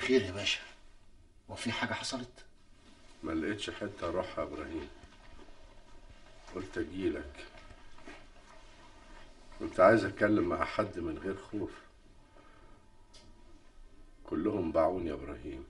خير يا باشا؟ وفي حاجة حصلت؟ ما لقيتش حته اروحها يا ابراهيم، قلت اجيلك. كنت عايز اتكلم مع حد من غير خوف. كلهم باعوني يا ابراهيم،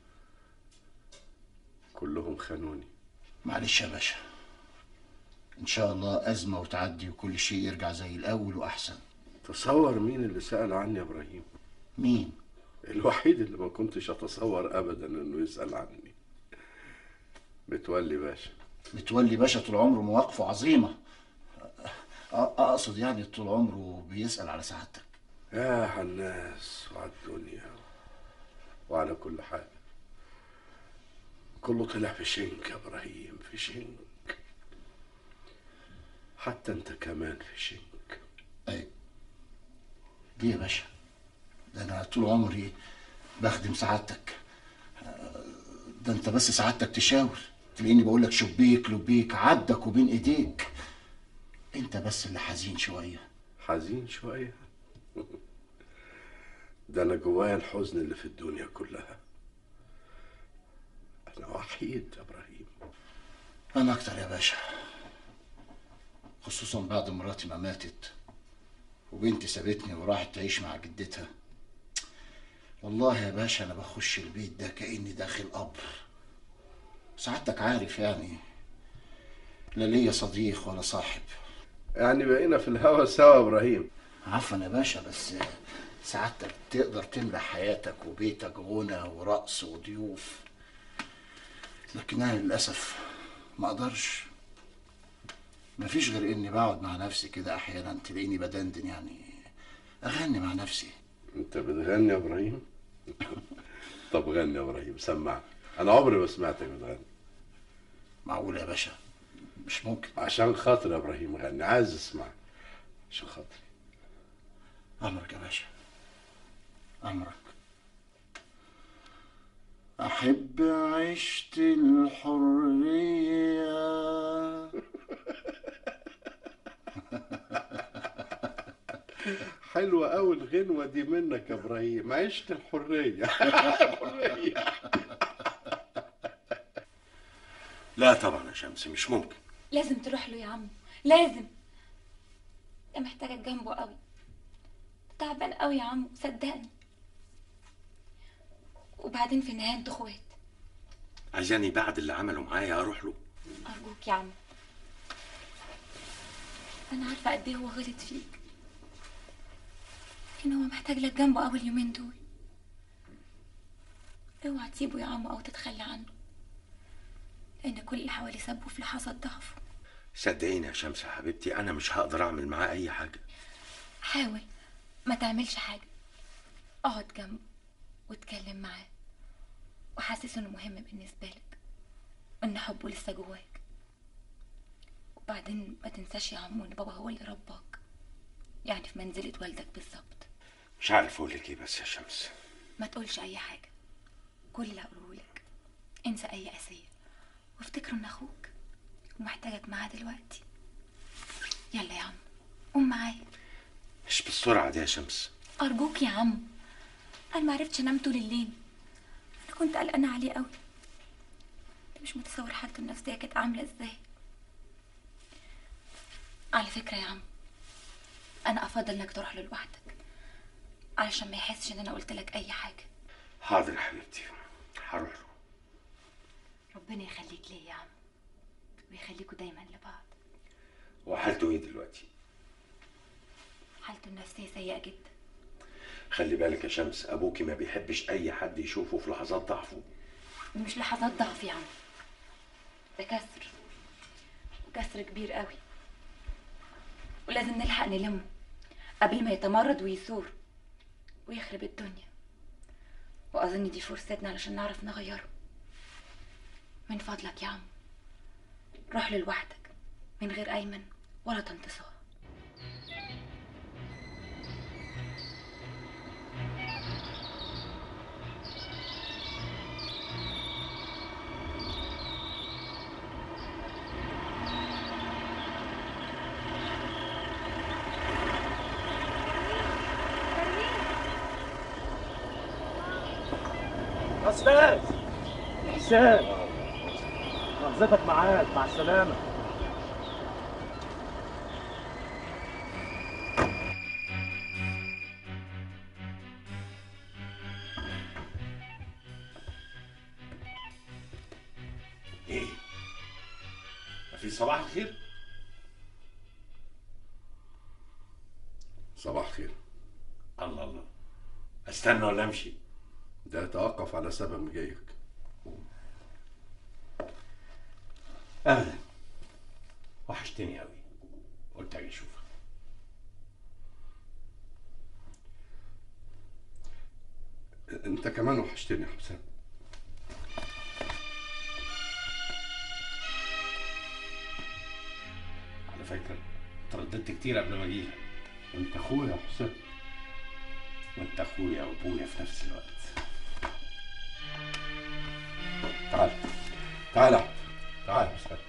كلهم خانوني. معلش يا باشا، ان شاء الله ازمة وتعدي وكل شيء يرجع زي الاول واحسن. تصور مين اللي سأل عني يا ابراهيم؟ مين؟ الوحيد اللي ما كنتش اتصور ابدا انه يسأل عني، متولي باشا. متولي باشا طول عمره مواقفه عظيمة. اقصد يعني طول عمره بيسأل على سعادتك. يا على الناس وعلى الدنيا وعلى كل حاجة، كله طلع في شنك يا ابراهيم، في شنك. حتى انت كمان في شنك. اي ليه يا باشا؟ ده انا طول عمري بخدم سعادتك. ده انت بس سعادتك تشاور تلاقيني بقول لك شبيك لبيك عبدك وبين ايديك. انت بس اللي حزين شويه. حزين شوية؟ ده انا جوايا الحزن اللي في الدنيا كلها. انا وحيد يا ابراهيم. انا اكتر يا باشا، خصوصا بعد مراتي ما ماتت وبنتي سابتني وراحت تعيش مع جدتها. والله يا باشا انا بخش البيت ده كاني داخل قبر. سعادتك عارف يعني، لا ليا صديق ولا صاحب. يعني بقينا في الهوا سوا يا ابراهيم. عفوا يا باشا، بس سعادتك تقدر تملى حياتك وبيتك غنى ورقص وضيوف، لكن انا للاسف ما اقدرش. مفيش غير اني بقعد مع نفسي كده احيانا تلاقيني بدندن يعني، اغني مع نفسي. انت بتغني يا ابراهيم؟ طب غني يا ابراهيم، سمعني. انا عمري ما سمعتك بتغني. معقول يا باشا؟ مش ممكن. عشان خاطر يا ابراهيم غني، عايز اسمعك عشان خاطري. امرك يا باشا، امرك. احب عشت الحريه. حلوة أوي الغنوة دي منك يا إبراهيم، عشت الحرية. الحرية. لا طبعا يا شمس، مش ممكن. لازم تروح له يا عم، لازم. ده محتاجك جنبه قوي، تعبان قوي يا عم صدقني. وبعدين في النهايه انتوا اخوات. عايزاني بعد اللي عمله معايا اروح له؟ ارجوك يا عم، انا عارفه قد ايه هو غلط فيك، لكن هو محتاج لك جنبه اول يومين دول. اوعى تسيبه يا عم او تتخلى عنه، لان كل اللي حواليه سابه في لحظات ضعفه. صدقيني يا شمس يا حبيبتي، انا مش هقدر اعمل معاه اي حاجه. حاول ما تعملش حاجه، اقعد جنبه واتكلم معاه وحاسس انه مهم بالنسبه لك، ان حبه لسه جواك. وبعدين ما تنساش يا عمو ان بابا هو اللي رباك، يعني في منزلة والدك بالظبط. مش عارف اقول لك ايه بس يا شمس. ما تقولش اي حاجه، كل اللي هقوله لك انسى اي قاسيه، وافتكروا ان اخوك ومحتاجك معاه دلوقتي. يلا يا عم قوم معايا. مش بالسرعه دي يا شمس. ارجوك يا عم، انا ما عرفتش انام طول الليل، انا كنت قلقانه عليه قوي. انت مش متصور حالته النفسيه كانت عامله ازاي. على فكره يا عم، انا افضل انك تروح له لوحدك علشان ما يحسش ان انا قلت لك اي حاجه. حاضر يا حبيبتي، هروح له. ربنا يخليك ليا يا عم، ويخليكوا دايما لبعض. وحالته ايه دلوقتي؟ حالته النفسيه سيئه جدا. خلي بالك يا شمس، ابوكي ما بيحبش اي حد يشوفه في لحظات ضعفه. مش لحظات ضعف يا عم، ده كسر، وكسر كبير قوي، ولازم نلحق نلمه قبل ما يتمرد ويثور ويخرب الدنيا. واظن دي فرصتنا علشان نعرف نغيره. من فضلك يا عم روح له لوحدك من غير ايمن ولا تنتصار. استاذ حسين، لحظتك معاك، مع السلامه. ايه؟ مفيش صباح الخير؟ صباح الخير. الله الله، استنى ولا امشي؟ ده يتوقف على سبب مجيك. اهلا، وحشتني قوي، قلت اجي اشوفك. انت كمان وحشتني يا حسام. على فكره ترددت كتير قبل ما اجيلك. انت اخويا يا حسام. وانت اخويا وابويا في نفس الوقت. تعال تعال تعال يا حسام.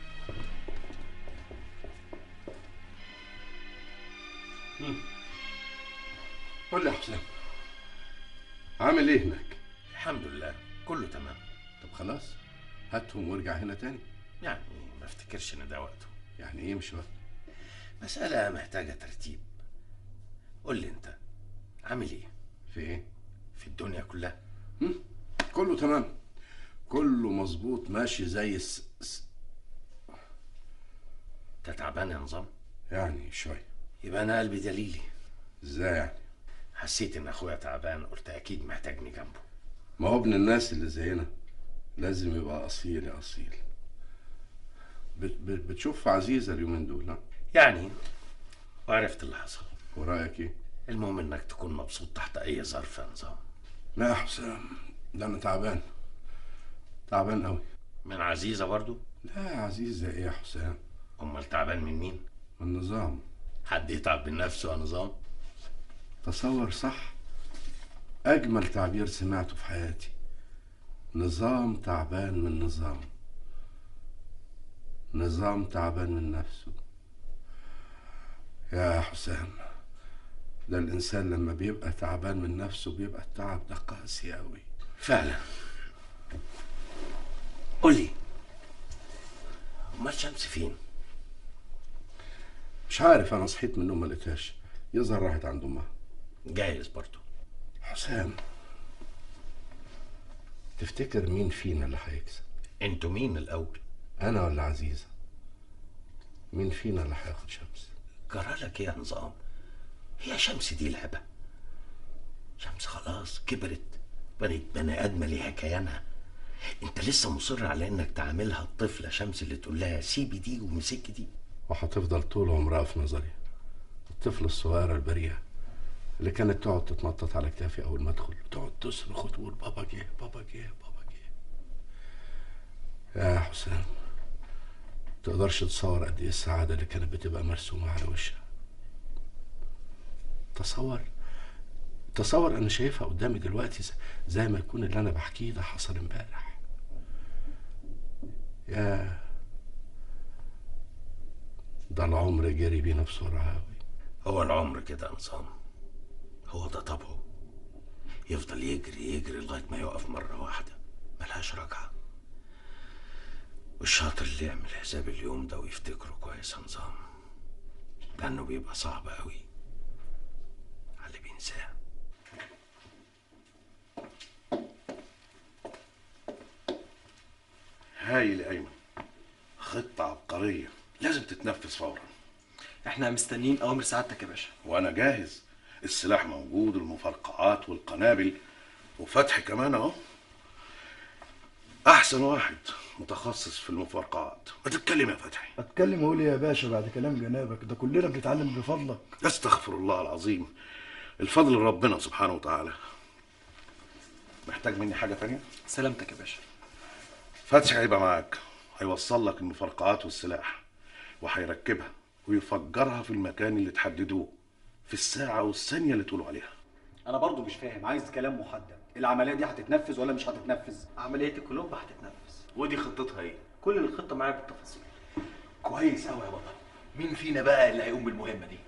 قول لي يا حسام، عامل ايه هناك؟ الحمد لله كله تمام. طب خلاص هاتهم وارجع هنا تاني. يعني ما افتكرش ان ده وقته. يعني ايه مش وقت؟ مسألة محتاجة ترتيب. قول لي انت عامل ايه؟ في ايه؟ في الدنيا كلها. كله تمام، كله مظبوط ماشي زي انت تعبان يا نظام؟ يعني شوية. يبقى انا قلبي دليلي. ازاي يعني؟ حسيت ان اخويا تعبان، قلت اكيد محتاجني جنبه. ما هو ابن الناس اللي زينا لازم يبقى اصيل يا اصيل. بتشوف عزيزة اليومين دول؟ ها يعني وعرفت اللي حصل. ورايك ايه؟ المهم انك تكون مبسوط تحت اي ظرف يا نظام. لا يا حسام، ده انا تعبان، تعبان قوي. من عزيزة برضو؟ لا يا عزيزة ايه يا حسام؟ امال تعبان من مين؟ من النظام. حد يتعب من نفسه يا نظام؟ تصور صح، اجمل تعبير سمعته في حياتي. نظام تعبان من نظام، نظام تعبان من نفسه. يا حسام، ده الانسان لما بيبقى تعبان من نفسه بيبقى التعب ده قاسي قوي. فعلا. قولي، امال شمس فين؟ مش عارف، انا صحيت من النوم ما لقيتهاش، يظهر راحت عند امها. جايز برضو. حسام، تفتكر مين فينا اللي هيكسب؟ انتوا مين الاول؟ انا ولا عزيزة؟ مين فينا اللي هياخد شمس؟ جرالك ايه يا نظام؟ هي شمس دي لعبة؟ شمس خلاص كبرت، بقت بني ادمة ليها كيانها. انت لسه مصر على انك تعاملها الطفلة شمس اللي تقول لها سيبي دي ومسكي دي؟ وهتفضل طول عمرها في نظري الطفلة الصغيرة البريئة اللي كانت تقعد تتنطط على كتافي اول ما ادخل وتقعد تصرخ وتقول بابا جه بابا جه بابا جه. يا حسام، تقدرش تصور قد ايه السعادة اللي كانت بتبقى مرسومة على وشها. تصور انا شايفها قدامي دلوقتي زي ما يكون اللي انا بحكيه ده حصل امبارح. يا ده العمر جري بينا بسرعة أوي. هو العمر كده يا نظام، هو ده طبعه، يفضل يجري يجري لغاية ما يقف مرة واحدة ملهاش رجعة. والشاطر اللي يعمل حساب اليوم ده ويفتكره كويس يا نظام، لأنه بيبقى صعب قوي على اللي بينساه. هايل يا أيمن، خطة عبقرية لازم تتنفذ فورا. احنا مستنيين اوامر سعادتك يا باشا. وأنا جاهز، السلاح موجود، المفرقعات والقنابل، وفتحي كمان أهو أحسن واحد متخصص في المفرقعات. ما تتكلم يا فتحي. اتكلم اقول ايه يا باشا بعد كلام جنابك ده؟ كلنا بنتعلم بفضلك. استغفر الله العظيم، الفضل ربنا سبحانه وتعالى. محتاج مني حاجة تانية؟ سلامتك يا باشا. فتحي هيبقى معاك، هيوصل لك المفرقعات والسلاح وهيركبها ويفجرها في المكان اللي تحددوه في الساعة والثانية اللي تقولوا عليها. انا برضو مش فاهم، عايز كلام محدد. العمليه دي هتتنفذ ولا مش هتتنفذ؟ عمليه الكولومب هتتنفذ. ودي خطتها ايه؟ كل الخطه معايا بالتفاصيل. كويس قوي يا بطل. مين فينا بقى اللي هيقوم بالمهمه دي؟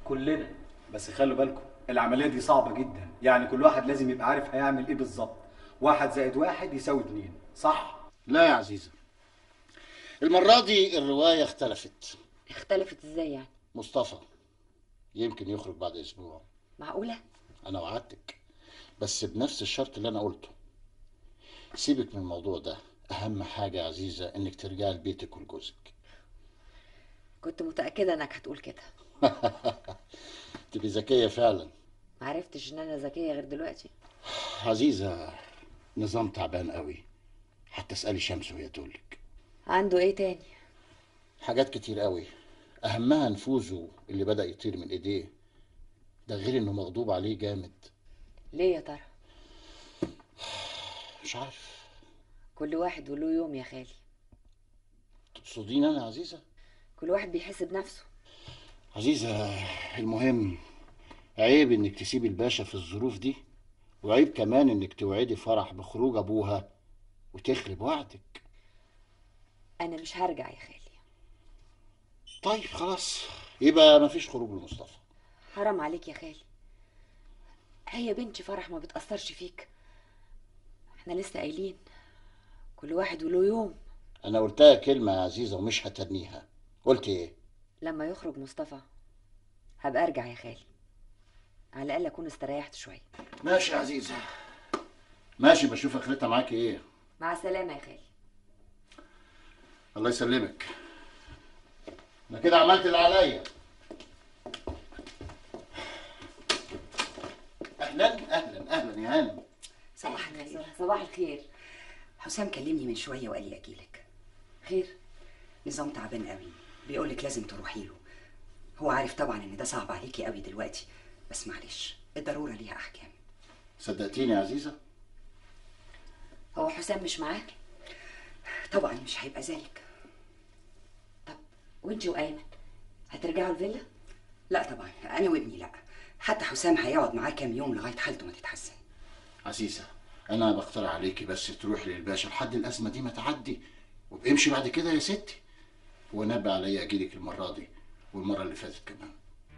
كلنا. بس خلوا بالكم العمليه دي صعبه جدا، يعني كل واحد لازم يبقى عارف هيعمل ايه بالظبط، 1 زائد 1 يساوي 2، صح؟ لا يا عزيزة، المرة دي الرواية اختلفت. اختلفت ازاي يعني؟ مصطفى يمكن يخرج بعد اسبوع. معقولة؟ انا وعدتك، بس بنفس الشرط اللي انا قلته. سيبك من الموضوع ده، اهم حاجة يا عزيزة انك ترجعي لبيتك ولجوزك. كنت متأكدة انك هتقول كده. تبقي ذكية فعلا. معرفتش ان انا ذكية غير دلوقتي. عزيزة، نظام تعبان قوي، حتى اسألي شمس وهي تقولك. عنده ايه تاني؟ حاجات كتير قوي، اهمها نفوذه اللي بدأ يطير من ايديه، ده غير انه مغضوب عليه جامد. ليه يا ترى؟ مش عارف. كل واحد وله يوم يا خالي. تقصدين انا يا عزيزة؟ كل واحد بيحس بنفسه. عزيزة، المهم عيب انك تسيبي الباشا في الظروف دي، وعيب كمان انك توعدي فرح بخروج ابوها وتخرب وعدك. انا مش هرجع يا خالي. طيب خلاص، يبقى مفيش خروج لمصطفى. حرام عليك يا خالي، هي بنتي فرح ما بتأثرش فيك؟ احنا لسه قايلين كل واحد وله يوم. انا قلتها كلمة يا عزيزة ومش هتنيها. قلت ايه؟ لما يخرج مصطفى هبقى ارجع يا خالي، على الاقل اكون استريحت شويه. ماشي يا عزيزة، ماشي، بشوف اخرتها معاكي ايه. مع السلامه يا خالي. الله يسلمك. انا كده عملت اللي عليا. اهلا اهلا اهلا يا هانم. صباح الخير. صباح الخير. حسام كلمني من شويه وقال لي اجيلك. خير؟ نظام تعبان قوي، بيقولك لازم تروحي له. هو عارف طبعا ان ده صعب عليكي قوي دلوقتي، بس معلش الضروره ليها احكام. صدقتيني يا عزيزة؟ هو حسام مش معاك؟ طبعا مش هيبقى ذلك. طب وانتي وايمن هترجعوا الفيلا؟ لا طبعا، انا وابني لا. حتى حسام هيقعد معاه كام يوم لغايه حالته ما تتحسن. عزيزة، انا بقترح عليكي بس تروحي للباشا لحد الازمة دي ما تعدي، وبامشي بعد كده يا ستي. ونبه عليا اجيلك المرة دي والمرة اللي فاتت كمان.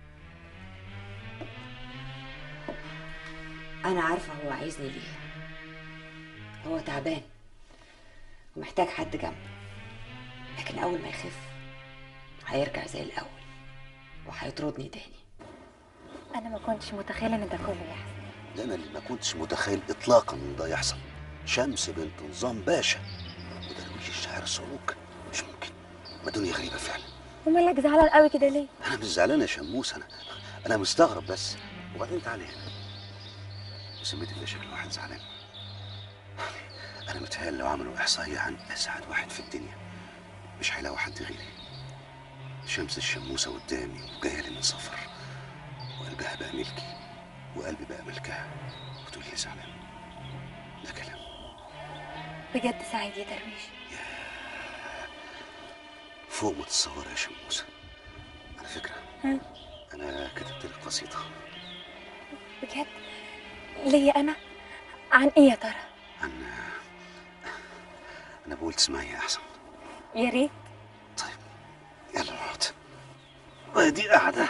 انا عارفه هو عايزني ليه. هو تعبان ومحتاج حد جنبه، لكن اول ما يخف هيرجع زي الاول وهيطردني تاني. انا ما كنتش متخيله ان ده كله يحصل. ده انا اللي ما كنتش متخيل اطلاقا ان ده يحصل. شمس بنت نظام باشا ودرويش الشاعر سلوك، مش ممكن. ما دنيا غريبه فعلا. ومالك زعلان قوي كده ليه؟ انا مش زعلان يا شموس، انا مستغرب بس. وبعدين تعالى هنا، بسميت الله شكل واحد زعلان. انا متهيألي لو عملوا احصائيه عن اسعد واحد في الدنيا مش هيلاقوا حد غيري. شمس الشموسه قدامي وجايه لي من سفر، وقلبها بقى ملكي وقلبي بقى ملكها، وتقول لي زعلان؟ ده كلام؟ بجد سعيد يا درويش. فوق ما تتصور يا شموسه. على فكره انا كتبت لك قصيده. بجد؟ ليا انا؟ عن ايه يا ترى؟ انا بقول تسمعيها احسن. يا ريت. طيب يلا نقعد، وادي قاعده.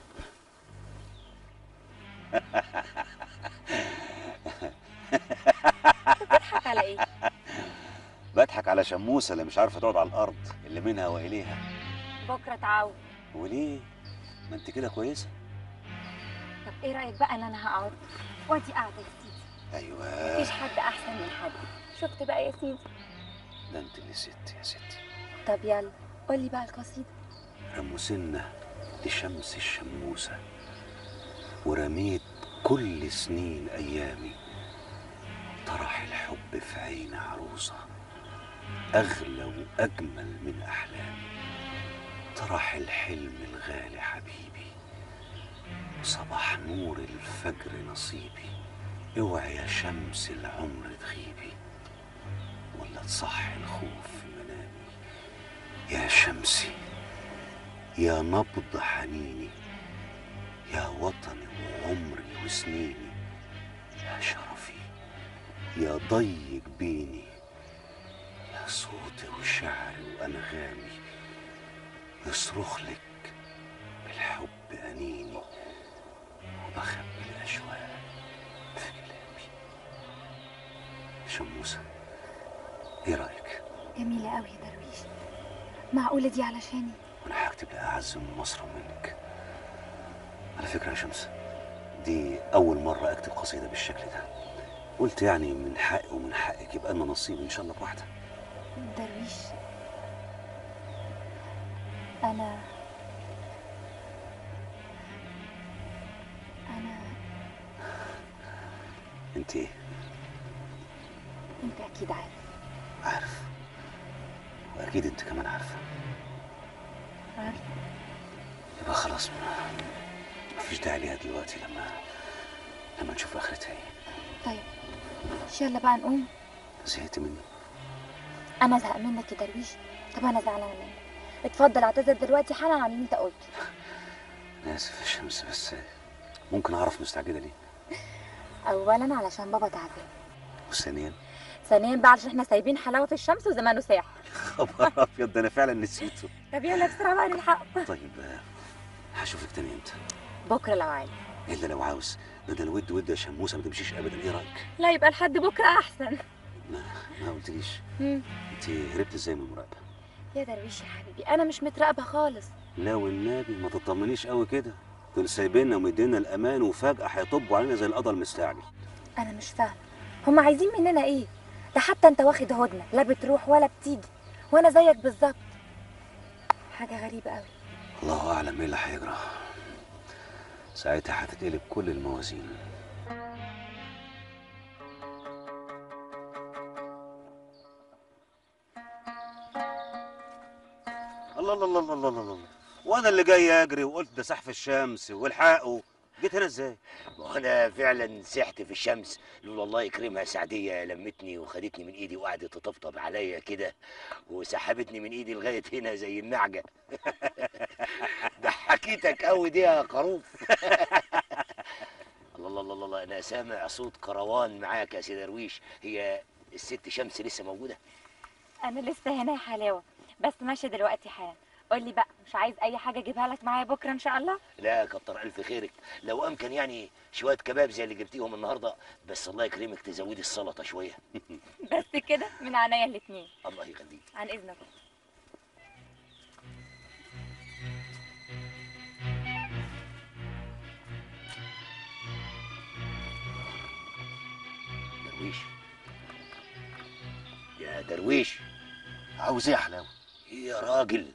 بتضحك على ايه؟ بضحك على شموسه اللي مش عارفه تقعد على الارض، اللي منها واليها. بكره تعود. وليه؟ ما انت كده كويسه. طب ايه رايك بقى ان انا هقعد وادي قاعده يا سيدي؟ ايوه، مفيش حد احسن من حد. شفت بقى يا سيدي؟ ده انت اللي ست يا ستي. طب يلا قولي بقى القصيده. رموسنا لشمس الشموسه، ورميت كل سنين ايامي، طرح الحب في عين عروسه اغلى واجمل من احلامي، طرح الحلم الغالي حبيبي، صباح نور الفجر نصيبي. اوعي يا شمس العمر تغيبي، ولا تصحي الخوف في منامي. يا شمسي، يا نبض حنيني، يا وطني وعمري وسنيني، يا شرفي، يا ضي جبيني، يا صوتي وشعري وأنغامي، يصرخ لك بالحب أنيني، وبخبي الأشواق في كلامي. شموسة، ايه رأيك؟ جميلة قوي يا درويش. معقولة دي علشاني؟ وانا هكتب لأعز من مصر ومنك. على فكرة يا شمس، دي أول مرة أكتب قصيدة بالشكل ده. قلت يعني من حقي ومن حقك يبقى لنا نصيب إن شاء الله بواحدة. درويش، أنا أنت إيه؟ أنت أكيد عارف. عارف، وأكيد أنت كمان عارفة. عارفة. يبقى خلاص مفيش داعي ليها دلوقتي لما نشوف آخرتها إيه. طيب يلا بقى نقوم. زهقت مني؟ أنا زهق منك يا درويش. طب أنا زعلانة منك. اتفضل اعتذر دلوقتي حالا عن اللي أنت قلته. أنا آسف يا شمس، بس ممكن أعرف مستعجلة ليه؟ أولا علشان بابا تعبان. وثانيا بقى علشان احنا سايبين حلاوة في الشمس وزمانه ساح. خبر أبيض، ده أنا فعلا نسيته. طب يلا بسرعة بقى نلحقه. طيب هشوفك تاني امتى؟ بكرة لو عايز. إلا لو عاوز، ده الود ود يا شموسة ما تمشيش أبدا، إيه رأيك؟ لا يبقى لحد بكرة أحسن. ما قلتليش أنت هربت إزاي من المراقبة؟ يا درويش يا حبيبي أنا مش متراقبة خالص. لا والنبي ما تطمنيش قوي كده، دول سايبيننا ومدينا الأمان وفجأة هيطبوا علينا زي القضا المستعجل. أنا مش فاهمة هما عايزين مننا إيه؟ ده حتى أنت واخد هدنة، لا بتروح ولا بتيجي، وأنا زيك بالظبط. حاجة غريبة قوي. الله أعلم إيه اللي هيجرى. ساعتها هتتقلب كل الموازين. الله الله الله الله الله الله، وانا اللي جاي اجري وقلت ده سحف الشمس والحقه، جيت هنا ازاي؟ وانا فعلا سحت في الشمس، لولا الله يكرمها سعديه لمتني وخدتني من ايدي وقعدت تطبطب عليا كده وسحبتني من ايدي لغايه هنا زي النعجه. ضحكتك قوي دي يا خروف. الله الله الله الله، انا سامع صوت كروان معاك يا سي درويش. هي الست شمس لسه موجوده؟ أنا لسه هنا يا حلاوة، بس ماشية دلوقتي حالا. قول لي بقى، مش عايز أي حاجة أجيبها لك معايا بكرة إن شاء الله؟ لا كتر الف خيرك، لو امكن يعني شويه كباب زي اللي جبتيهم النهارده، بس الله يكرمك تزودي السلطه شويه. بس كده من عينيا الاتنين. الله يخليك. عن إذنك. درويش يا درويش، عاوز ايه يا حلاوه؟ ايه يا راجل؟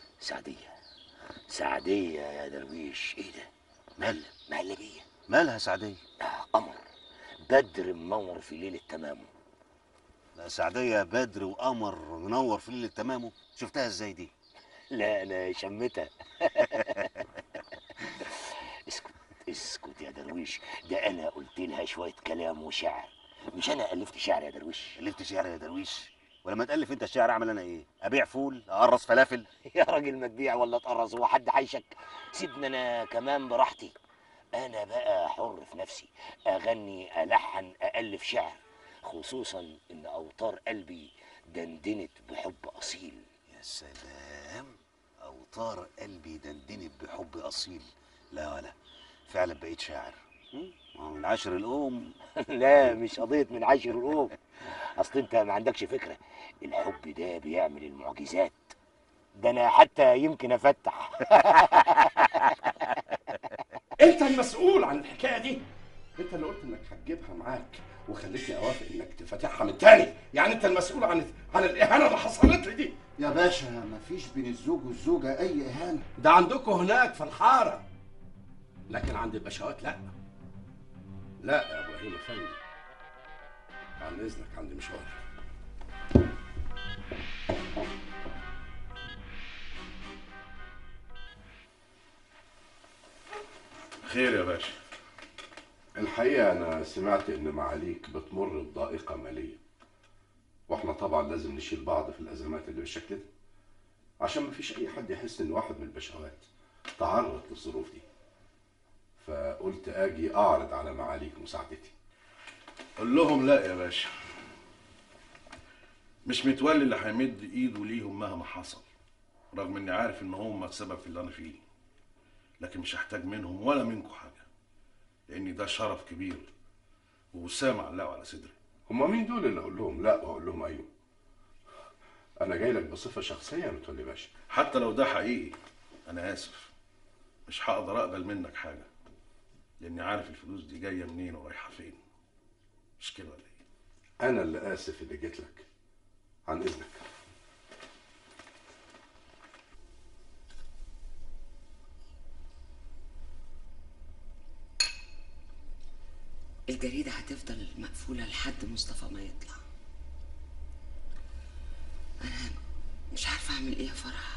سعديه يا درويش، ايه ده؟ مهلبيه. مالها سعديه؟ قمر بدر منور في ليله تمامه. لا سعديه بدر وقمر منور في ليله تمامه، شفتها ازاي دي؟ لا انا شمتها. اسكت يا درويش، ده انا قلت لها شويه كلام وشعر، مش انا الفت شعر يا درويش. الفت شعر يا درويش؟ ولما تالف انت الشعر اعمل انا ايه؟ ابيع فول؟ اقرص فلافل؟ يا راجل ما تبيع ولا تقرص، هو حد حيشك؟ سيبني انا كمان براحتي، انا بقى حر في نفسي، اغني الحن الف شعر، خصوصا ان اوتار قلبي دندنت بحب اصيل. يا سلام، اوتار قلبي دندنت بحب اصيل. لا ولا فعلا بقيت شاعر من عشر الأم. لا مش قضية من عشر الأم، أصل أنت ما عندكش فكرة، الحب ده بيعمل المعجزات، ده أنا حتى يمكن أفتح. أنت المسؤول عن الحكاية دي، أنت اللي قلت إنك هتجيبها معاك وخليتني أوافق إنك تفتحها من تاني، يعني أنت المسؤول عن الإهانة اللي حصلت لي دي. يا باشا مفيش بين الزوج والزوجة أي إهانة. ده عندكم هناك في الحارة، لكن عند البشوات لا. لا يا ابراهيم افندي، عن اذنك عندي مشوار. خير يا باشا؟ الحقيقه انا سمعت ان معاليك بتمر بضائقه ماليه، واحنا طبعا لازم نشيل بعض في الازمات اللي بالشكل ده، عشان مفيش اي حد يحس ان واحد من البشوات تعرض للظروف دي، فقلت اجي اعرض على معاليك مساعدتي. قول لهم لا يا باشا، مش متولي اللي هيمد ايده ليهم مهما حصل، رغم اني عارف ان هم السبب في اللي انا فيه، لكن مش هحتاج منهم ولا منكم حاجه، لان ده شرف كبير ووسام علقه على صدري. هما مين دول اللي اقول لهم لا واقول لهم ايوه؟ انا جاي لك بصفه شخصيه يا متولي باشا. حتى لو ده حقيقي انا اسف، مش هقدر اقبل منك حاجه، لاني عارف الفلوس دي جايه منين ورايحه فين. مش كده ولا ايه؟ انا اللي اسف اللي جيت لك. عن اذنك. الجريدة هتفضل مقفولة لحد مصطفى ما يطلع. أنا مش عارفة أعمل إيه يا فرح.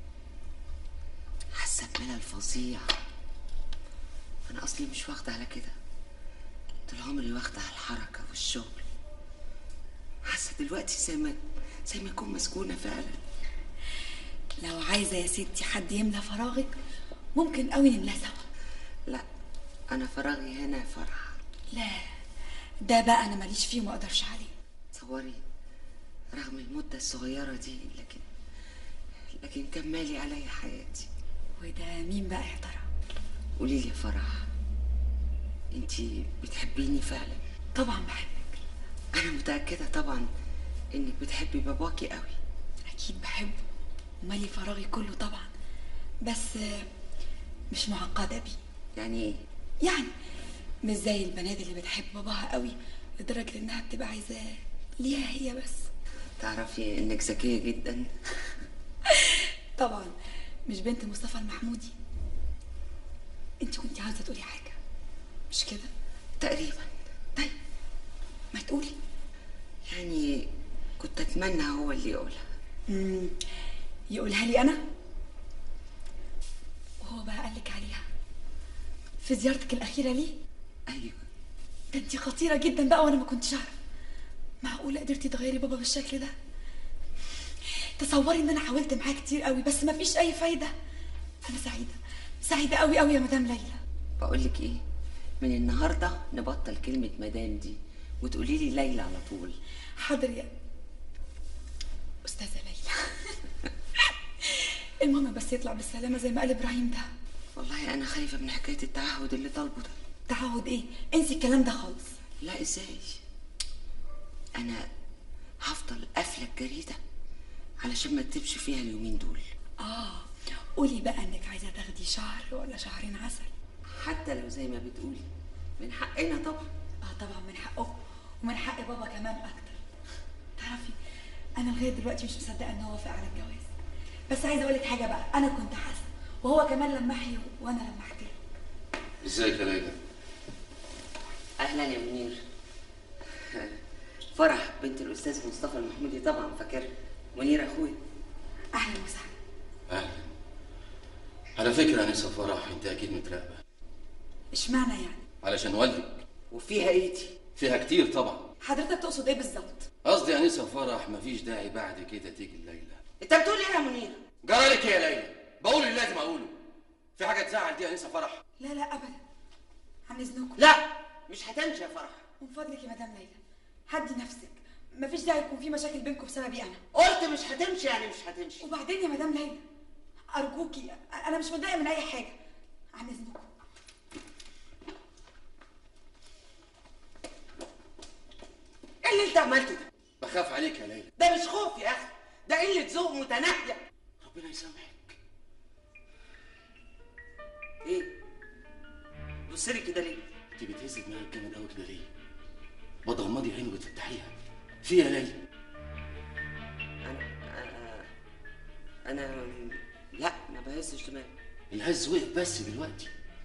حاسة بملل فظيع. أنا أصلي مش واخدة على كده. طول عمري واخدة على الحركة والشغل. حاسة دلوقتي زي ما أكون مسكونة فعلا. لو عايزة يا ستي حد يملى فراغك ممكن قوي نملاه سوا. لا، أنا فراغي هنا يا فرح. لا، ده بقى أنا ماليش فيه وما أقدرش عليه. تصوري رغم المدة الصغيرة دي لكن كان مالي عليا حياتي. وده مين بقى يا ترى؟ قولي لي يا فرح، انتي بتحبيني فعلا؟ طبعا بحبك. انا متأكدة طبعا انك بتحبي باباكي قوي. اكيد بحبه ومالي فراغي كله طبعا، بس مش معقدة بيه. يعني ايه؟ يعني مش زي البنات اللي بتحب باباها قوي لدرجة انها بتبقى عايزاه ليها هي بس. تعرفي انك ذكية جدا. طبعا مش بنت مصطفى المحمودي. انت كنت عاوزة تقولي حاجة مش كده؟ تقريبا. طيب ما تقولي. يعني كنت اتمنى هو اللي يقولها. يقولها لي انا؟ وهو بقى قالك عليها في زيارتك الأخيرة ليه؟ أيوة. ده انتي خطيرة جدا بقى وأنا ما كنتش أعرف. معقولة قدرتي تغيري بابا بالشكل ده؟ تصوري إن أنا حاولت معاه كتير قوي بس ما فيش أي فايدة. أنا سعيدة قوي قوي يا مدام ليلى. بقولك إيه؟ من النهاردة نبطل كلمة مدام دي وتقولي لي ليلى على طول. حاضر يا أستاذة ليلى. المهم بس يطلع بالسلامة زي ما قال إبراهيم ده. والله أنا خايفة من حكاية التعهد اللي طالبه ده. تعهد إيه؟ انسي الكلام ده خالص. لا إزاي؟ أنا هفضل قافلة الجريدة علشان ما تكتبش فيها اليومين دول. قولي بقى إنك عايزة تاخدي شهر ولا شهرين عسل. حتى لو زي ما بتقولي من حقنا طبعا. طبعا من حقكم ومن حق بابا كمان أكتر. تعرفي أنا لغاية دلوقتي مش مصدقة إن هو وافق على الجواز. بس عايزة أقولك حاجة بقى، أنا كنت حاسة وهو كمان لمح لي وأنا لمحت له. ازيك يا ليلى؟ أهلا يا منير. فرح بنت الأستاذ مصطفى المحمودي طبعا فاكرها. منير أخوي. أهلا وسهلا. أهلا. على فكرة أنسة فرح أنت أكيد متراقبة. اشمعنى يعني؟ علشان والدك. وفيها إيه دي؟ فيها كتير طبعا. حضرتك تقصد إيه بالظبط؟ قصدي أنسة فرح مفيش داعي بعد كده تيجي الليلة. أنت بتقول إيه يا منير؟ جرالك إيه يا ليلى؟ بقول اللي لازم أقوله. في حاجة تزعل دي يا أنسة فرح؟ لا أبدا. عن إذنكم. لا مش هتمشي يا فرح. من فضلك يا مدام ليلى هدي نفسك، مفيش داعي يكون في مشاكل بينكم بسببي أنا. قلت مش هتمشي يعني مش هتمشي. وبعدين يا مدام ليلى أرجوكي أنا مش متضايقة من أي حاجة. عن إذنكم. إيه اللي أنت عملته ده؟ بخاف عليك يا ليلى. ده مش خوف يا أخي، ده قلة ذوق متناهية. ربنا يسامحك. إيه؟ بصلي كده ليه؟ أنت بتهزي دماغك جامد قوي كده ليه؟ بتغمضي عيني وبتفتحيها. في يا ليلى؟ أنا لا ما بهزش دماغي. الهز وقف بس دلوقتي.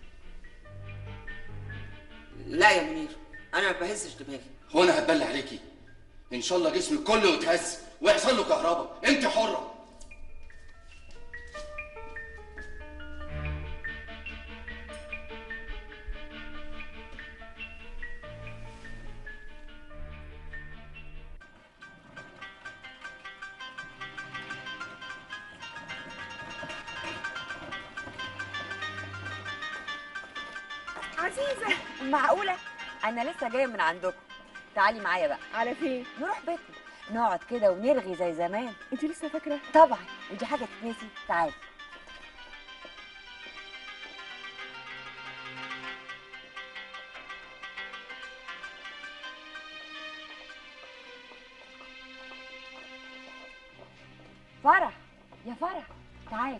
لا يا منير أنا ما بهزش دماغي. هو أنا هتبلى عليكي؟ إن شاء الله جسمك كله يتهز ويحصل له كهرباء، أنت حرة. عزيزة معقولة؟ أنا لسه جاية من عندكم. تعالي معايا بقى. على فين؟ نروح بيتنا نقعد كده ونرغي زي زمان. انت لسه فاكرة؟ طبعا، ودي حاجة تتنسي. تعالي. فرح، يا فرح تعال.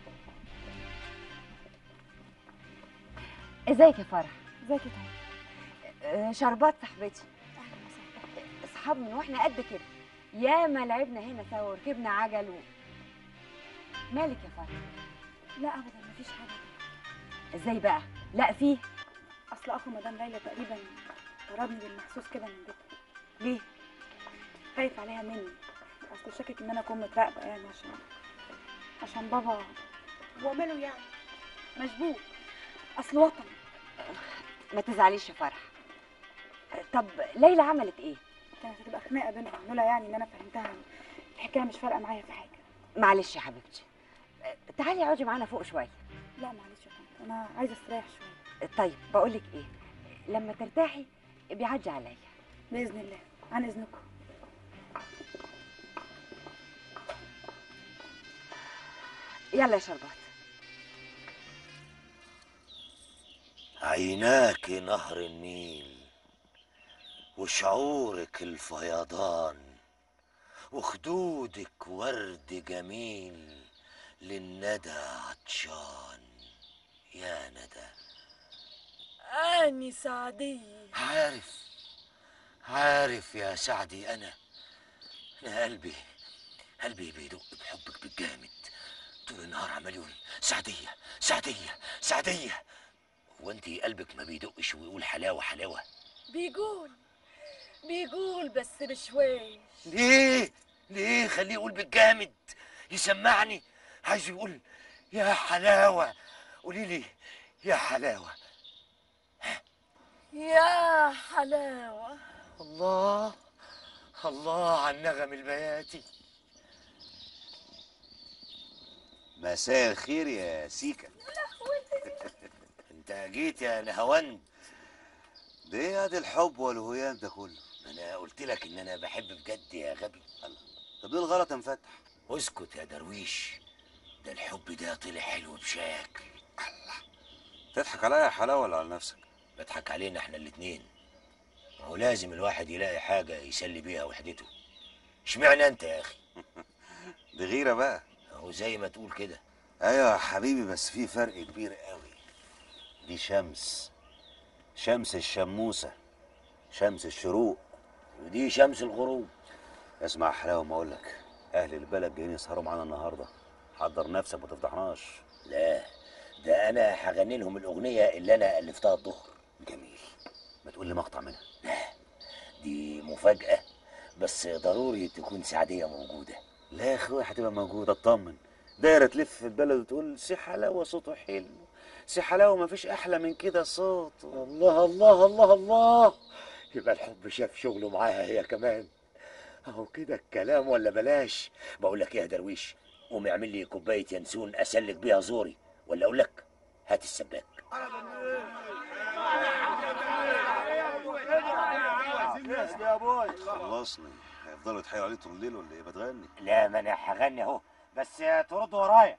ازيك يا فرح؟ ازيك يا طارق؟ شربات صاحبتي. اصحاب من واحنا قد كده، ياما لعبنا هنا سوا وركبنا عجل مالك يا فرح؟ لا ابدا مفيش حاجه. ازاي بقى؟ لا فيه. اصل اخو مدام ليلى تقريبا طردني بالمحسوس كده من بيتها. ليه؟ خايف عليها مني، اصل شاكك ان انا اكون متراقبه يعني عشان بابا. هو ماله يعني؟ مشبوك، اصل وطن. ما تزعليش يا فرح. طب ليلى عملت ايه؟ كانت هتبقى خناقه بينهم لولا يعني ان انا فهمتها الحكايه مش فارقه معايا في حاجه. معلش يا حبيبتي، تعالي اقعدي معانا فوق شويه. لا معلش يا طنط، انا عايزه استريح شويه. طيب بقول لك ايه، لما ترتاحي بيعدي عليا باذن الله. عن اذنكم. يلا يا شربات. عيناك نهر النيل وشعورك الفيضان وخدودك ورد جميل للندى عطشان يا ندى. أني سعدية. عارف يا سعدي. أنا قلبي بيدق بحبك بالجامد، طول النهار عمال يقول سعدية سعدية سعدية. هو انت قلبك ما بيدقش ويقول حلاوة حلاوة؟ بيقول بس بشويش. ليه خليه يقول بالجامد يسمعني. عايز يقول يا حلاوة، قولي لي يا حلاوة. يا حلاوة. الله على النغم البياتي. مساء الخير يا سيكا. انت جيت يا نهاوند. ده ايه ادي الحب والهيام ده كله؟ انا قلت لك ان انا بحب بجد يا غبي. الله، طب ليه الغلط يا مفتح؟ اسكت يا درويش، ده الحب ده طلع حلو بشكل. الله، تضحك عليا يا حلاوه ولا على نفسك؟ بضحك علينا احنا الاتنين. ما هو لازم الواحد يلاقي حاجة يسلي بيها وحدته. اشمعنى انت يا اخي؟ دي غيره بقى. اهو زي ما تقول كده. ايوه يا حبيبي، بس في فرق كبير قوي. دي شمس الشموسه، شمس الشروق، ودي شمس الغروب. اسمع يا حلاوه، ما اقول لك اهل البلد جايين يسهروا معانا النهارده، حضر نفسك ما تفضحناش. لا، ده انا هغني لهم الاغنيه اللي انا الفتها الظهر. جميل، ما تقول لي مقطع منها. لا، دي مفاجاه، بس ضروري تكون سعديه موجوده. لا يا اخويا هتبقى موجوده، اطمن. دايره تلف في البلد وتقول سي حلاوه صوته حلو، سي حلاوه ما فيش احلى من كده صوت. الله الله الله الله، يبقى الحب شاف شغله معاها هي كمان. اهو كده الكلام ولا بلاش؟ بقول لك ايه يا درويش، قوم اعمل لي كوبايه ينسون اسلك بيها زوري، ولا اقول لك هات السباك. يا ابوي خلصني، هيفضلوا يتحايلوا عليه طول الليل ولا ايه؟ بتغني؟ لا، ما انا هغني اهو، بس تردوا ورايا.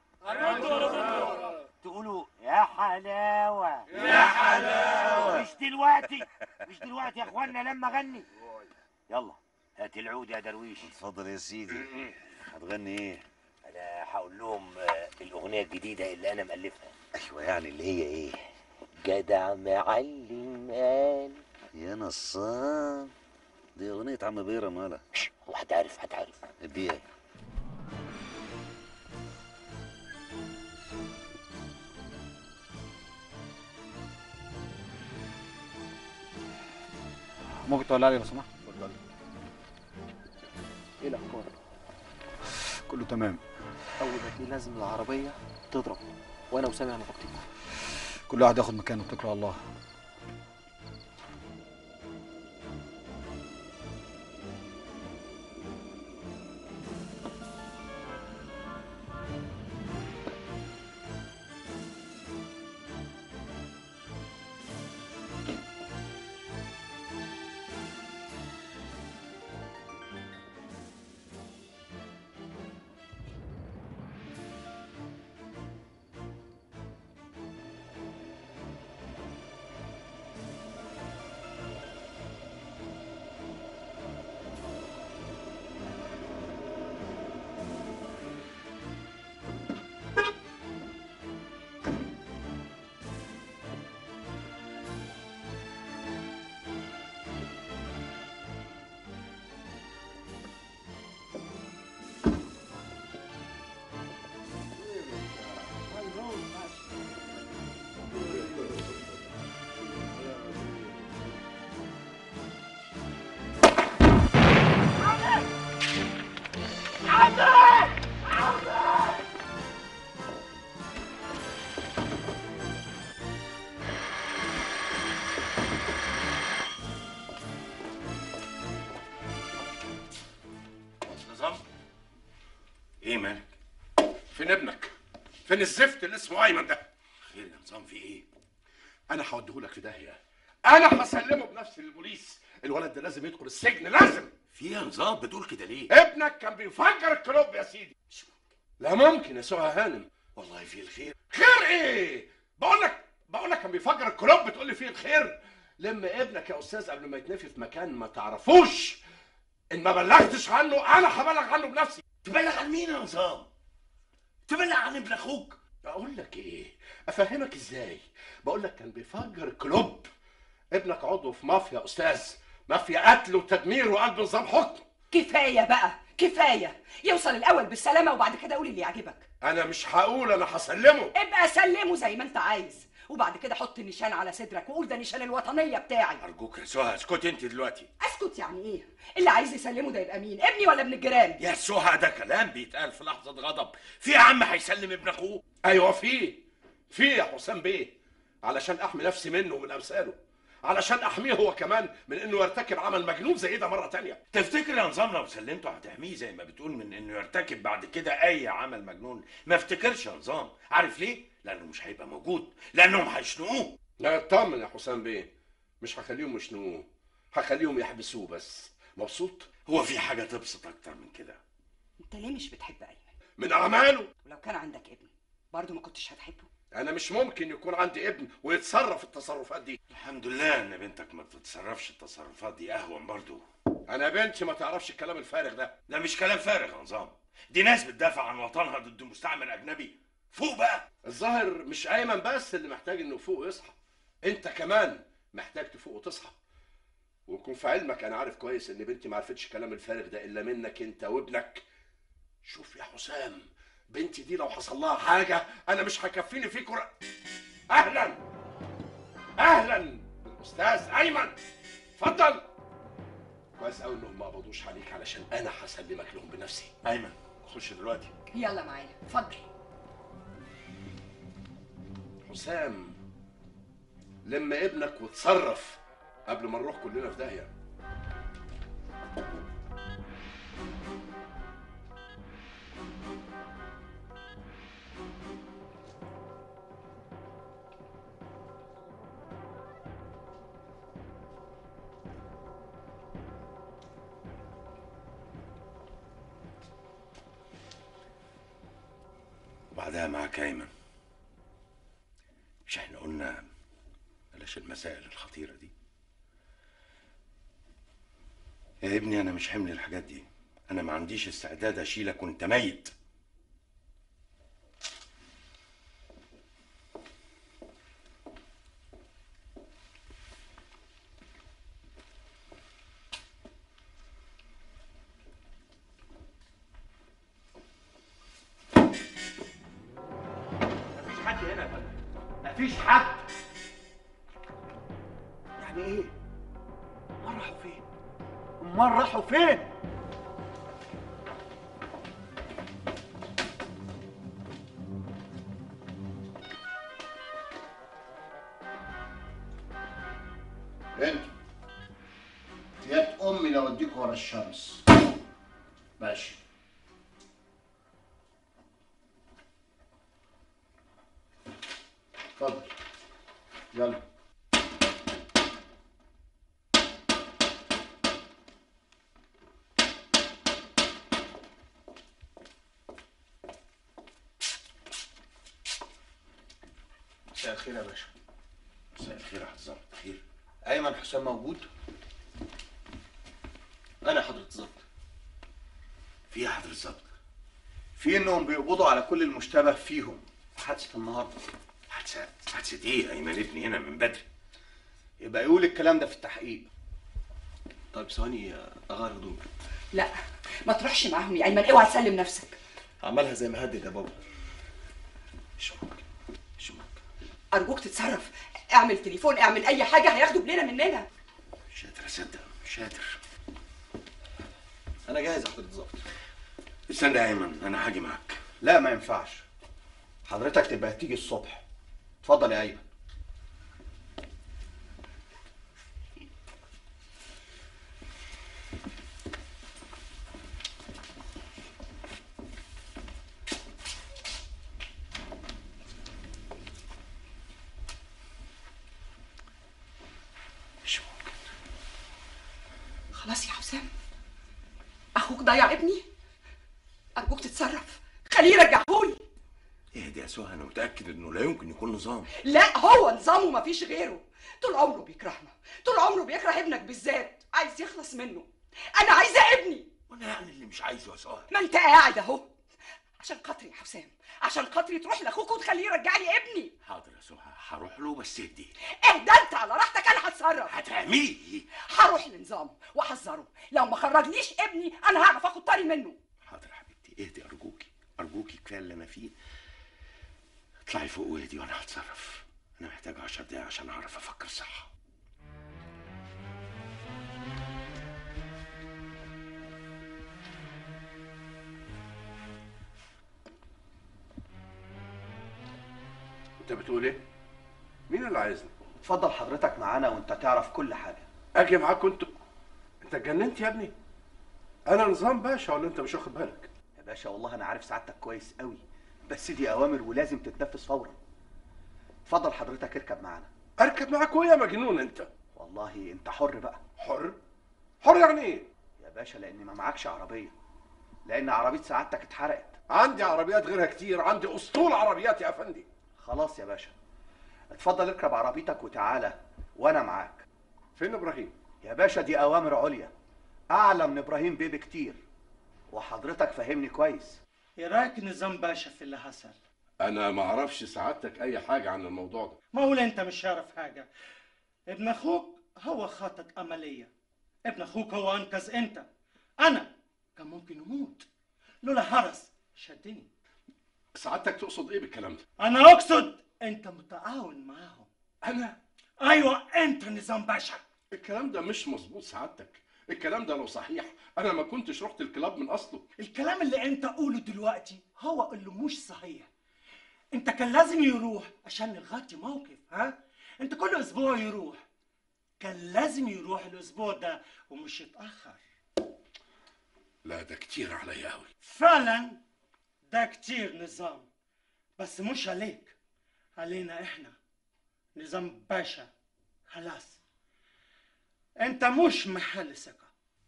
تقولوا يا حلاوه يا حلاوه. مش دلوقتي يا اخوانا لما اغني. يلا هات العود يا درويش. اتفضل يا سيدي. هتغني ايه؟ انا هقول لهم الاغنيه الجديده اللي انا مالفها. ايوه، يعني اللي هي ايه؟ جدع معلم قال يا نصاب. دي اغنيه عم بيرة مالها؟ هتعرف اديها. ممكن تولع لي لو سمحت؟ اتفضل. ايه الاخبار؟ كله تمام. اول ما تيجي لازم العربيه تضرب، وانا وسامي هنغطيكم. كل واحد ياخد مكانه واتكل على الله. فين ابنك؟ فين الزفت اللي اسمه ايمن ده؟ خير يا نظام، في ايه؟ انا هوديهولك في داهيه، انا هسلمه بنفسي للبوليس. الولد ده لازم يدخل السجن، لازم. في يا نظام بتقول كده ليه؟ ابنك كان بيفجر الكلوب يا سيدي. لا ممكن يا سهى هانم. والله في الخير. خير ايه؟ بقول لك كان بيفجر الكلوب، بتقول لي فيه الخير؟ لم ابنك يا استاذ قبل ما يتنفي في مكان ما تعرفوش. ان ما بلغتش عنه انا هبلغ عنه بنفسي. تبلغ عن مين يا نظام؟ تبلغ عن ابن اخوك؟ بقول لك ايه؟ افهمك ازاي؟ بقول لك كان بيفجر الكلوب. ابنك عضو في مافيا يا استاذ، مافيا قتل وتدمير وقلب نظام حكم. كفايه بقى، كفايه. يوصل الاول بالسلامه وبعد كده قول اللي يعجبك. انا مش هقول، انا هسلمه. ابقى سلمه زي ما انت عايز، وبعد كده حط النشان على صدرك وقول ده نشان الوطنيه بتاعي. ارجوك يا سهى اسكتي انت دلوقتي. اسكت يعني ايه؟ اللي عايز يسلمه ده يبقى مين؟ ابني ولا ابن الجيران؟ يا سهى ده كلام بيتقال في لحظه غضب. في يا عم هيسلم ابن اخوه؟ ايوه في يا حسام بيه، علشان احمي نفسي منه ومن امثاله، علشان احميه هو كمان من انه يرتكب عمل مجنون زي ده مره تانية. تفتكر يا نظام لو سلمته هتحميه زي ما بتقول من انه يرتكب بعد كده اي عمل مجنون؟ ما افتكرش يا نظام. عارف ليه؟ لانه مش هيبقى موجود، لانهم هيشنقوه. لا اطمن يا حسام بيه، مش هخليهم يشنقوه، هخليهم يحبسوه بس. مبسوط؟ هو في حاجه تبسط اكتر من كده؟ انت ليه مش بتحب ايمن؟ من اعماله. ولو كان عندك ابن برضه ما كنتش هتحبه؟ انا مش ممكن يكون عندي ابن ويتصرف التصرفات دي. الحمد لله ان بنتك ما بتتصرفش التصرفات دي، اهون برضو. انا بنتي ما تعرفش الكلام الفارغ ده. ده مش كلام فارغ يا نظام، دي ناس بتدافع عن وطنها ضد مستعمر اجنبي. فوق بقى. الظاهر مش ايمن بس اللي محتاج انه يفوق ويصحى، انت كمان محتاج تفوق وتصحى. ويكون في علمك انا عارف كويس ان بنتي ما عرفتش الكلام الفارغ ده الا منك انت وابنك. شوف يا حسام، بنتي دي لو حصل لها حاجه انا مش هكفيني فيك اهلا بالاستاذ ايمن، اتفضل. كويس قوي انهم ما قبضوش عليك علشان انا هسلمك لهم بنفسي. ايمن خش دلوقتي. يلا معايا، اتفضل. حسام لم ابنك وتصرف قبل ما نروح كلنا في داهيه. وبعدها معاك يا ايمن. مش احنا قلنا بلاش المسائل الخطيره دي؟ يا ابني انا مش حمل الحاجات دي، انا ما عنديش استعداد اشيلك وانت ميت. مفيش حد هنا يا فندم، مفيش حد. يعني ايه؟ امال راحوا فين؟ امال راحوا فين؟ انتوا يا امي لو اديكوا ورا الشمس. ماشي. اتفضل يلا. مساء الخير يا باشا. مساء الخير يا حضرتك. خير. ايمن حسام موجود؟ انا حضرة الظابط. في يا حضرة الظابط؟ في انهم بيقبضوا على كل المشتبه فيهم في حادثة النهارده. حادثة ايه؟ ايمن ابني هنا من بدري. يبقى يقول الكلام ده في التحقيق. طيب ثواني اغير هدومي. لا ما تروحش معاهم يا ايمن، اوعى تسلم نفسك. عملها زي ما هدد يا بابا. مش ممكن. ارجوك تتصرف، اعمل تليفون، اعمل اي حاجه، هياخدوا ابننا مننا. مش قادر اصدق، مش قادر. انا جاهز يا حضرة الظابط. استنى يا ايمن، انا هاجي معاك. لا ما ينفعش، حضرتك تبقى تيجي الصبح. اتفضل يا ايمن. اخوك ضيع ابني؟ ارجوك تتصرف، خليه يرجعهولي. اهدي يا سهى، انا متاكد انه لا يمكن يكون نظام. لا، هو نظام ومفيش غيره. طول عمره بيكرهنا، طول عمره بيكره ابنك بالذات، عايز يخلص منه. انا عايزه ابني. وانا يعني اللي مش عايزه يا سهى. ما انت قاعد اهو. عشان خاطري يا حسام، عشان خاطري تروح لاخوك وتخليه يرجع لي ابني. حاضر يا سهى، هروح له بس اهدي. اهدى انت على راحتك، انا هتصرف. هتعملي ايه؟ هروح لنظام واحذره، لو ما خرجليش ابني انا هعرف اخد طاري منه. حاضر يا حبيبتي، اهدي ارجوكي ارجوكي، كفايه اللي انا فيه. اطلعي فوق واهدي وانا هتصرف. انا محتاج 10 دقايق عشان اعرف افكر صح. انت بتقول ايه؟ مين اللي عايزني؟ اتفضل حضرتك معانا وانت تعرف كل حاجه. اجي معاك انت اتجننت يا ابني؟ انا نظام باشا ولا انت مش واخد بالك؟ يا باشا والله انا عارف سعادتك كويس قوي، بس دي اوامر ولازم تتنفذ فورا. اتفضل حضرتك اركب معانا. اركب معاك ويا مجنون انت؟ والله انت حر بقى. حر؟ حر يعني ايه؟ يا باشا لان ما معكش عربيه، لان عربيه سعادتك اتحرقت. عندي عربيات غيرها كتير، عندي اسطول عربيات يا افندي. خلاص يا باشا، اتفضل اركب عربيتك وتعالى وانا معاك. فين ابراهيم؟ يا باشا دي اوامر عليا، اعلى من ابراهيم بيه بكتير، وحضرتك فهمني كويس. ايه رايك نظام باشا في اللي حصل؟ انا ما اعرفش سعادتك اي حاجه عن الموضوع ده. معقول انت مش عارف حاجه؟ ابن اخوك هو خطط عمليه، ابن اخوك هو انقذ انت. انا كان ممكن اموت لولا حرس شدني. سعادتك تقصد ايه بالكلام ده؟ انا اقصد انت متعاون معاهم. انا؟ ايوه انت نظام باشا. الكلام ده مش مظبوط سعادتك. الكلام ده لو صحيح انا ما كنتش رحت الكلاب من اصله. الكلام اللي انت قوله دلوقتي هو اللي مش صحيح. انت كان لازم يروح عشان نغطي موقف، ها؟ انت كل اسبوع يروح، كان لازم يروح الاسبوع ده ومش يتاخر. لا ده كتير عليا قوي. فعلا ده كتير نظام، بس مش عليك، علينا احنا. نظام باشا خلاص انت مش محل ثقه.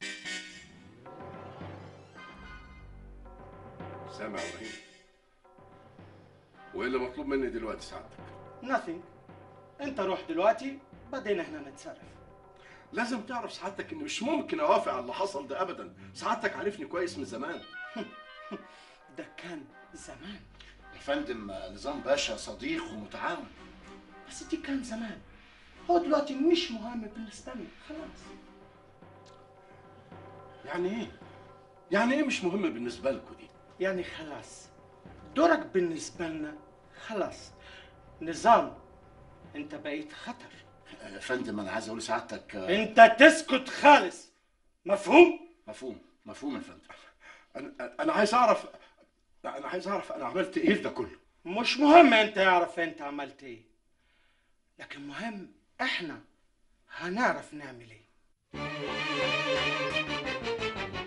سامع يا ابراهيم؟ وايه اللي مطلوب مني دلوقتي سعادتك؟ nothing. انت روح دلوقتي بعدين احنا نتصرف. لازم تعرف سعادتك اني مش ممكن اوافق على اللي حصل ده ابدا. سعادتك عارفني كويس من زمان. ده كان زمان يا فندم. نظام باشا صديق ومتعاون. بس دي كان زمان، هو دلوقتي مش مهم بالنسبه لي خلاص. يعني ايه؟ يعني ايه مش مهم بالنسبه لكم دي؟ يعني خلاص دورك بالنسبه لنا خلاص. نظام انت بقيت خطر. يا فندم انا عايز اقول لسعادتك انت تسكت خالص. مفهوم؟ مفهوم يا فندم. انا عايز اعرف، انا عملت ايه ده كله؟ مش مهم انت يعرف انت عملت ايه، لكن مهم احنا هنعرف نعمل ايه.